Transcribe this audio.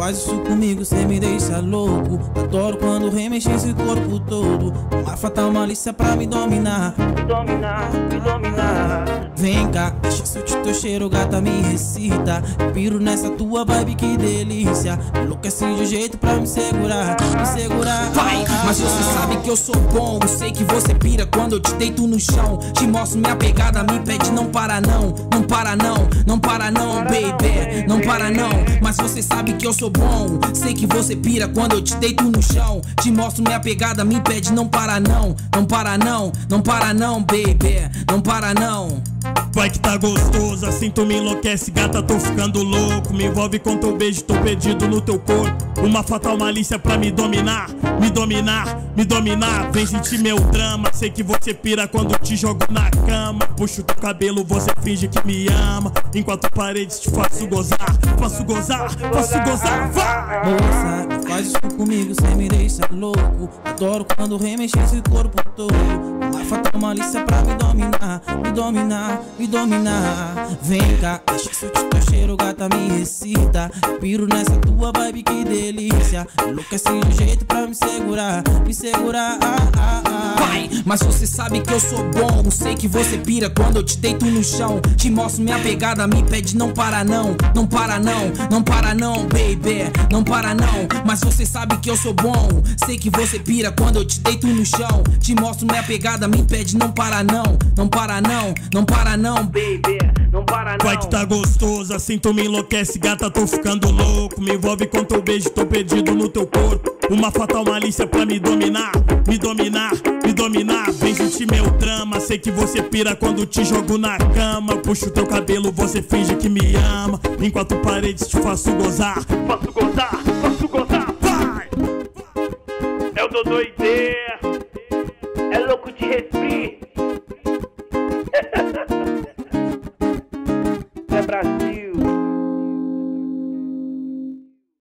faz isso comigo, cê me deixa louco. Adoro quando remexe esse corpo todo. Uma fatal malícia pra me dominar. Me dominar, me dominar. Vem cá, deixa eu sentir teu cheiro, gata, me recita. Eu piro nessa tua vibe, que delícia. Enlouqueci de jeito pra me segurar, me segurar. Vai, mas você sabe que eu sou bom. Eu sei que você pira quando eu te deito no chão. Te mostro minha pegada, me pede não para não. Não para não, não para não, baby. Não para não, mas você sabe que eu sou bom. Sei que você pira quando eu te deito no chão. Te mostro minha pegada, me pede não para não. Não para não, não para não, baby. Não para não. Vai que tá gostoso, assim tu me enlouquece, gata, tô ficando louco. Me envolve com teu beijo, tô perdido no teu corpo. Uma fatal malícia pra me dominar, me dominar, me dominar. Vem sentir meu drama, sei que você pira quando te jogo na cama. Puxo teu cabelo, você finge que me ama. Em quatro paredes te faço gozar, faço gozar, faço gozar, vai! Moça, faz isso comigo, cê me deixa louco. Adoro quando remexe esse corpo todo. Uma fatal malícia pra me dominar, me dominar, me dominar. Vem cá, deixa eu sentir teu cheiro, gata, me recita. Eu piro nessa tua vibe, que delícia. Enlouqueci de jeito pra me segurar, me segurar. Vai, mas você sabe que eu sou bom. Sei que você pira quando eu te deito no chão. Te mostro minha pegada, me pede não para não. Não para não, não para não, baby. Não para não, mas você sabe que eu sou bom. Sei que você pira quando eu te deito no chão. Te mostro minha pegada, me pede não para não. Não para não, não para não, baby. Não para não. Vai que tá gostoso, assim tu me enlouquece, gata, tô ficando louco. Me envolve com teu beijo, tô perdido no teu corpo. Uma fatal malícia pra me dominar, me dominar, me dominar. Vem sentir meu drama, sei que você pira quando te jogo na cama. Puxo teu cabelo, você finge que me ama. Em quatro paredes te faço gozar, faço gozar, faço gozar, vai! É o Dodô ID.